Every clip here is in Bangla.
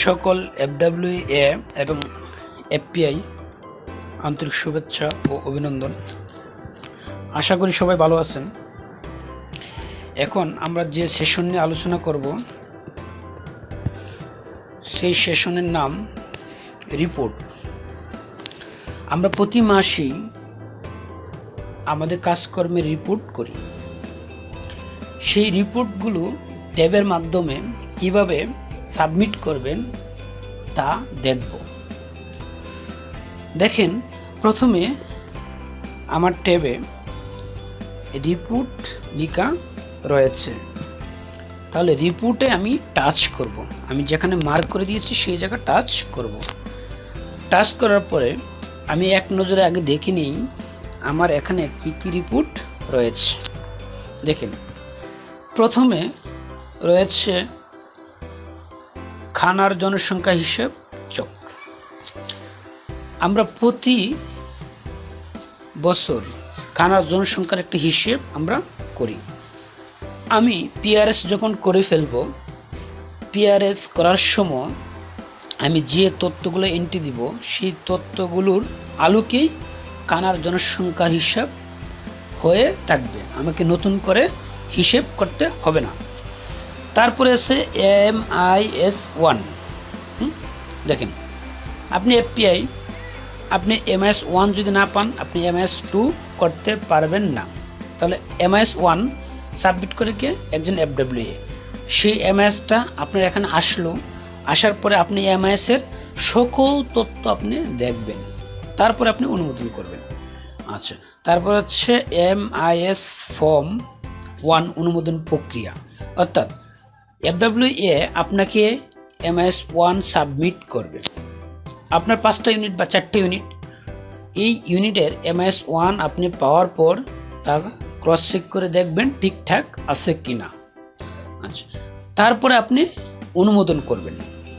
সকল FWA এবং FPI আন্তরিক শুভেচ্ছা ও অভিনন্দন। আশা করি সবাই ভালো আছেন। এখন আমরা যে সেশন নিয়ে আলোচনা করব সেই সেশনের নাম রিপোর্ট। আমরা প্রতি মাসেই আমাদের কাজকর্মের রিপোর্ট করি। সেই রিপোর্টগুলো ট্যাবের মাধ্যমে কিভাবে সাবমিট করবেন তা দেখব। দেখেন, প্রথমে আমার ট্যাবে রিপোর্ট লেখা রয়েছে, তাহলে রিপোর্টে আমি টাচ করব। আমি যেখানে মার্ক করে দিয়েছি সেই জায়গা টাচ করব। টাচ করার পরে আমি এক নজরে আগে দেখে নিই আমার এখানে কি কি রিপোর্ট রয়েছে। দেখেন, প্রথমে রয়েছে খানার জনসংখ্যা হিসেব চক। আমরা প্রতি বছর খানার জনসংখ্যার একটা হিসেব আমরা করি। আমি PRS যখন করে ফেলব, PRS করার সময় আমি যে তথ্যগুলো এন্ট্রি দিব সেই তথ্যগুলোর আলোকেই খানার জনসংখ্যার হিসাব হয়ে থাকবে, আমাকে নতুন করে হিসেব করতে হবে না। তারপরে আছে MIS 1। দেখেন, আপনি FPI, আপনি MIS 1 যদি না পান আপনি MIS 2 করতে পারবেন না। তাহলে MIS 1 সাবমিট করে কে একজন FWA, সেই MIS-টা আপনার এখানে আসলো। আসার পরে আপনি MIS-এর সকল তথ্য আপনি দেখবেন, তারপরে আপনি অনুমোদন করবেন। আচ্ছা, তারপর হচ্ছে MIS ফর্ম 1 অনুমোদন প্রক্রিয়া, অর্থাৎ FWA আপনাকে MIS 1 সাবমিট করবে। আপনার 5টা ইউনিট বা 4টে ইউনিট, এই ইউনিটের MIS 1 আপনি পাওয়ার পর তার ক্রস চেক করে দেখবেন ঠিকঠাক আছে কিনা। আচ্ছা, তারপরে আপনি অনুমোদন করবেন।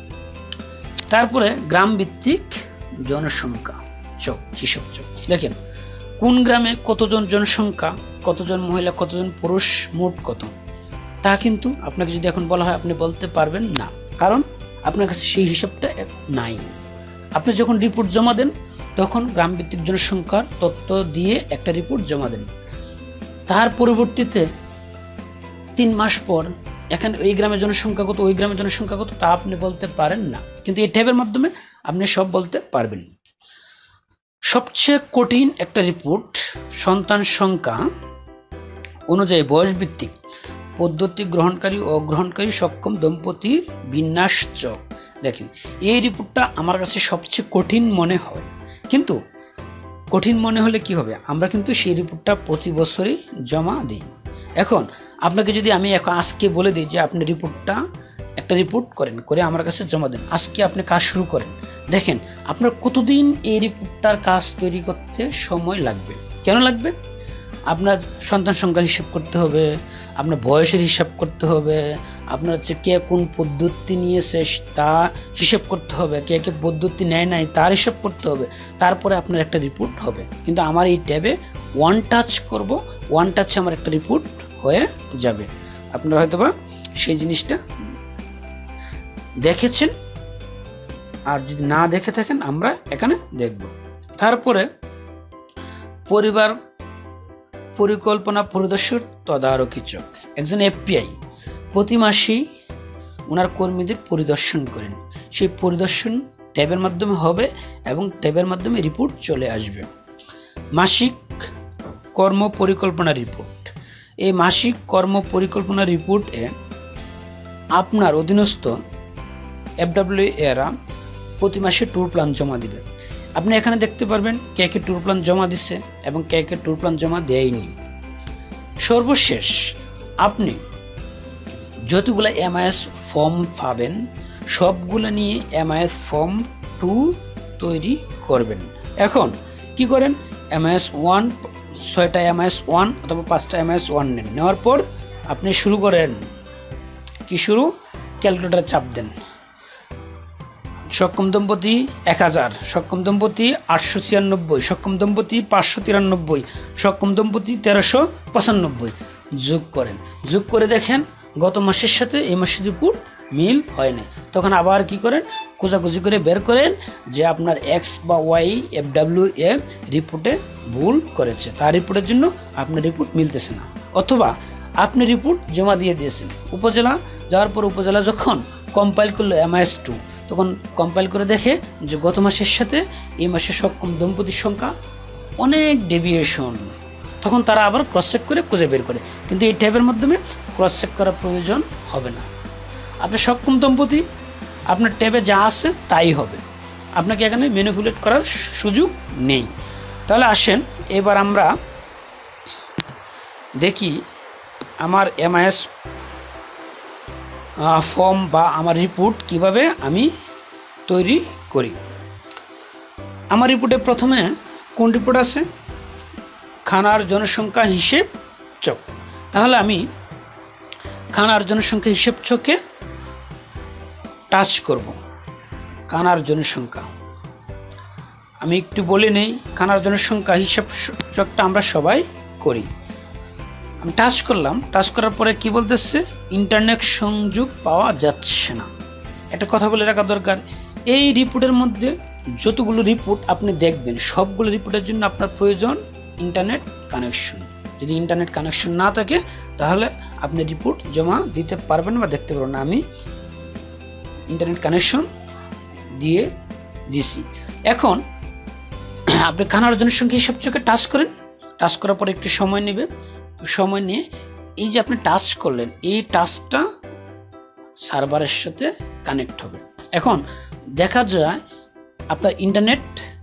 তারপরে গ্রাম ভিত্তিক জনসংখ্যা চক, হিসাব চক। দেখেন, কোন গ্রামে কতজন জনসংখ্যা, কতজন মহিলা, কতজন পুরুষ, মোট কত, তা কিন্তু আপনাকে যদি এখন বলা হয় আপনি বলতে পারবেন না, কারণ আপনার কাছে সেই হিসাবটা নাই। আপনি যখন রিপোর্ট জমা দেন তখন গ্রামভিত্তিক জনসংখ্যার তথ্য দিয়ে একটা রিপোর্ট জমা দেন। তার পরবর্তীতে 3 মাস পর এখানে এই গ্রামের জনসংখ্যা কত, ওই গ্রামের জনসংখ্যা কত, তা আপনি বলতে পারেন না, কিন্তু এই ট্যাবের মাধ্যমে আপনি সব বলতে পারবেন। সবচেয়ে কঠিন একটা রিপোর্ট সন্তান সংখ্যা অনুযায়ী বয়সভিত্তিক পদ্ধতি গ্রহণকারী ও অগ্রহণকারী সক্ষম দম্পতির বিন্যাস চক। দেখেন, এই রিপোর্টটা আমার কাছে সবচেয়ে কঠিন মনে হয়, কিন্তু কঠিন মনে হলে কি হবে, আমরা কিন্তু সেই রিপোর্টটা প্রতি বছরই জমা দিই। এখন আপনাকে যদি আমি আজকে বলে দিই যে আপনি একটা রিপোর্ট করেন, করে আমার কাছে জমা দেন, আজকে আপনি কাজ শুরু করেন, দেখেন আপনার কতদিন এই রিপোর্টটার কাজ তৈরি করতে সময় লাগবে। কেন লাগবে? আপনার সন্তান সংখ্যার হিসাব করতে হবে, আপনার বয়সের হিসাব করতে হবে, আপনার হচ্ছে কে কোন পদ্ধতি নিয়েছে তা হিসাব করতে হবে, কে কে পদ্ধতি নেয় নাই তার হিসাব করতে হবে, তারপরে আপনার একটা রিপোর্ট হবে। কিন্তু আমার এই ট্যাবে ওয়ান টাচ করব, ওয়ান টাচে আমার একটা রিপোর্ট হয়ে যাবে। আপনারা হয়তোবা সেই জিনিসটা দেখেছেন, আর যদি না দেখে থাকেন আমরা এখানে দেখব। তারপরে পরিবার পরিকল্পনা পরিদর্শক তদারকি চক। একজন FPI প্রতি মাসেই ওনার কর্মীদের পরিদর্শন করেন, সেই পরিদর্শন ট্যাবের মাধ্যমে হবে এবং ট্যাবের মাধ্যমে রিপোর্ট চলে আসবে। মাসিক কর্ম পরিকল্পনা রিপোর্ট। এই মাসিক কর্ম পরিকল্পনা রিপোর্টে আপনার অধীনস্থ FWA-রা প্রতি মাসে ট্যুর প্ল্যান জমা দিবে। আপনি এখানে দেখতে পারবেন কে কে ট্যুর প্ল্যান জমা দিচ্ছে এবং কে কে ট্যুর প্ল্যান জমা দেয়নি। সর্বশেষ আপনি যতগুলো MIS ফর্ম পাবেন সবগুলো নিয়ে MIS ফর্ম 2 তৈরি করবেন। এখন কি করেন, MIS 1 6টা MIS 1 অথবা 5টা MIS 1 নেন, নেওয়ার পর আপনি শুরু করেন। কি শুরু? ক্যালকুলেটরে চাপ দেন। সক্ষম দম্পতি 1000, সক্ষম দম্পতি 896, সক্ষম দম্পতি 593, সক্ষম দম্পতি 1395 যোগ করেন। যোগ করে দেখেন গত মাসের সাথে এই মাসের রিপোর্ট মিল হয় না, তখন আবার কি করেন, খোঁজাখুঁজি করে বের করেন যে আপনার এক্স বা ওয়াই FWM রিপোর্টে ভুল করেছে, তার রিপোর্টের জন্য আপনার রিপোর্ট মিলতেছে না। অথবা আপনি রিপোর্ট জমা দিয়ে দিয়েছেন উপজেলা, যাওয়ার পর উপজেলা যখন কম্পাইল করলো MIS2, তখন কম্পাইল করে দেখে যে গত মাসের সাথে এই মাসে সক্ষম দম্পতির সংখ্যা অনেক ডেভিয়েশন, তখন তারা আবার ক্রস চেক করে খুঁজে বের করে। কিন্তু এই ট্যাবের মাধ্যমে ক্রস চেক করার প্রয়োজন হবে না। আপনি সক্ষম দম্পতি, আপনার ট্যাবে যা আছে তাই হবে, আপনাকে এখানে ম্যানিপুলেট করার সুযোগ নেই। তাহলে আসেন এবার আমরা দেখি আমার MIS ফর্ম বা আমার রিপোর্ট কিভাবে আমি তৈরি করি। আমার রিপোর্টে প্রথমে কোন রিপোর্ট আছে, খানার জনসংখ্যা হিসেব চক। তাহলে আমি খানার জনসংখ্যা হিসেব চকে টাচ করব। খানার জনসংখ্যা আমি একটু বলে নেই, খানার জনসংখ্যা হিসাব চকটা আমরা সবাই করি। আমি টাচ করলাম, টাচ করার পরে কি বলতেছে, ইন্টারনেট সংযোগ পাওয়া যাচ্ছে না। একটা কথা বলে রাখা দরকার, এই রিপোর্টের মধ্যে যতগুলো রিপোর্ট আপনি দেখবেন সবগুলো রিপোর্টের জন্য আপনার প্রয়োজন ইন্টারনেট কানেকশন। যদি ইন্টারনেট কানেকশন না থাকে তাহলে আপনি রিপোর্ট জমা দিতে পারবেন বা দেখতে পারবেন না। আমি ইন্টারনেট কানেকশন দিয়ে দিছি। এখন আপনি খানার জনসংখ্যা হিসাব চোখে টাচ করেন, টাচ করার পর একটু সময় নেবে, সময় নিয়ে এই যে আপনি টাচ করলেন, এই টাচটা সার্ভারের সাথে কানেক্ট হবে। এখন দেখা যায় আপনার ইন্টারনেট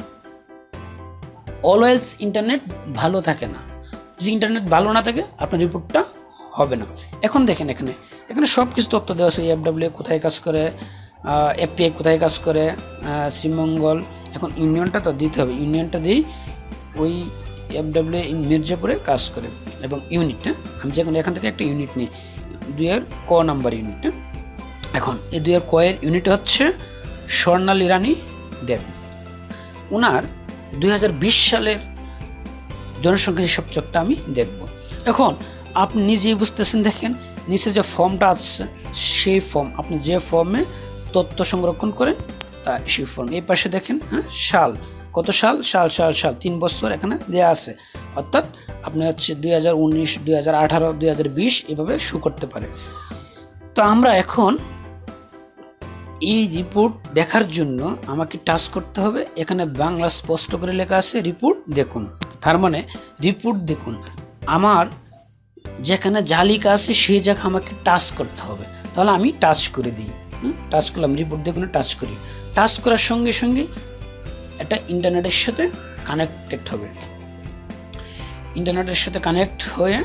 অলওয়েজ ইন্টারনেট ভালো থাকে না। যদি ইন্টারনেট ভালো না থাকে আপনার রিপোর্টটা হবে না। এখন দেখেন এখানে সব কিছু তথ্য দেওয়া আছে, FWA কোথায় কাজ করে, FPI কোথায় কাজ করে, শ্রীমঙ্গল। এখন ইউনিয়নটা তো দিতে হবে, ইউনিয়নটা দিই, ওই FWA মির্জাপুরে কাজ করে এবং ইউনিটটা আমি যখন এখান থেকে একটা ইউনিট নিই, 2 ক নাম্বার ইউনিটটা। এখন এই 2 ক এর ইউনিট হচ্ছে স্বর্ণালী রানী দেব। ওনার 2020 সালের জনসংখ্যা হিসাব চকটা আমি দেখব। এখন আপনি নিজেই বুঝতেছেন, দেখেন নিচে যে ফর্মটা আছে সেই ফর্ম, আপনি যে ফর্মে তথ্য সংরক্ষণ করেন তা সেই ফর্ম। এই পাশে দেখেন, হ্যাঁ, সাল, কত সাল, সাল 3 বছর এখানে দেওয়া আছে, অর্থাৎ আপনি হচ্ছে 2019, 2018, 2020 এভাবে শো করতে পারে। তো আমরা এখন এই রিপোর্ট দেখার জন্য আমাকে টাচ করতে হবে, এখানে বাংলা স্পষ্ট করে লেখা আছে রিপোর্ট দেখুন। তার মানে রিপোর্ট দেখুন, আমার যেখানে যা লেখা আছে সেই জায়গা আমাকে টাচ করতে হবে। তাহলে আমি টাচ করে দিই, টাচ করলাম, রিপোর্ট দেখুন টাচ করি। টাচ করার সঙ্গে সঙ্গে এটা ইন্টারনেটের সাথে কানেক্টেড হবে। ইন্টারনেটের সাথে কানেক্ট হয়ে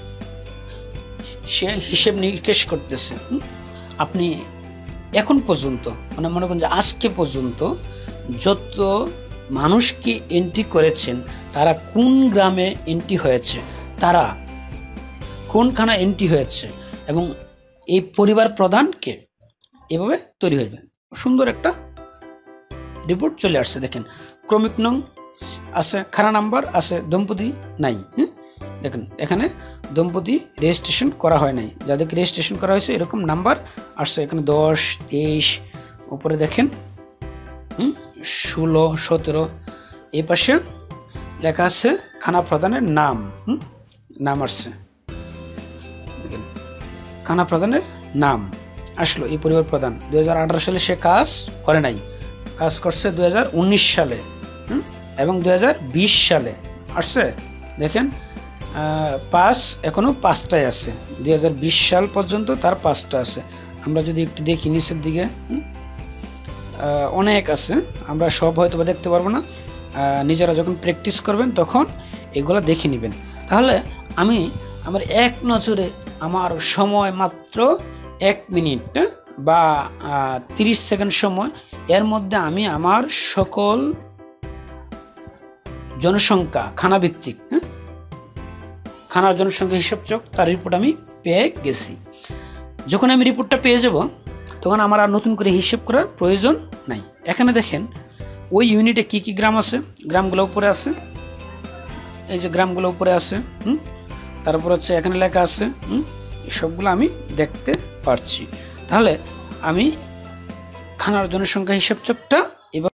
সে হিসেব নিকেশ করতেছে। আপনি এখন পর্যন্ত মানে মনে করেন যে আজকে পর্যন্ত যত মানুষকে এন্ট্রি করেছেন, তারা কোন গ্রামে এন্ট্রি হয়েছে, তারা কোনখানে এন্ট্রি হয়েছে এবং এই পরিবার প্রধানকে এভাবে তৈরি হয়ে যাবে। সুন্দর একটা রিপোর্ট চলে আসছে। দেখেন ক্রমিক নং আছে, খানা নাম্বার আছে, দম্পতি নাই। দেখেন এখানে দম্পতি রেজিস্ট্রেশন করা হয় নাই, যাদেরকে রেজিস্ট্রেশন করা হয়েছে এরকম নাম্বার আসছে। এখানে 10, 23, উপরে দেখেন 16, 17। এই পাশে লেখা আছে খানা প্রধানের নাম, নাম আসছে, দেখেন খানা প্রধানের নাম আসলো। এই পরিবার প্রধান 2018 সালে সে কাজ করে নাই, কাজ করছে 2019 সালে এবং 2020 সালে আসছে। দেখেন 5 এখনো 5টাই আছে, 2020 সাল পর্যন্ত তার 5টা আছে। আমরা যদি একটু দেখি নিচের দিকে অনেক আছে, আমরা সব হয়তো দেখতে পারবো না, নিজেরা যখন প্র্যাকটিস করবেন তখন এগুলো দেখে নেবেন। তাহলে আমি আমার এক নজরে আমার সময় মাত্র 1 মিনিট বা 30 সেকেন্ড সময়, এর মধ্যে আমি আমার সকল জনসংখ্যা খানাভিত্তিক, খানার জনসংখ্যা হিসাব চক তার রিপোর্ট আমি পেয়ে গেছি। যখন আমি রিপোর্টটা পেয়ে যাব তখন আমার আর নতুন করে হিসেব করার প্রয়োজন নাই। এখানে দেখেন ওই ইউনিটে কি কি গ্রাম আছে, গ্রামগুলো উপরে আছে, এই যে গ্রামগুলো উপরে আছে, তারপর হচ্ছে এখানে লেখা আছে, সবগুলো আমি দেখতে পারছি। তাহলে আমি খানার জনসংখ্যা হিসাব চকটা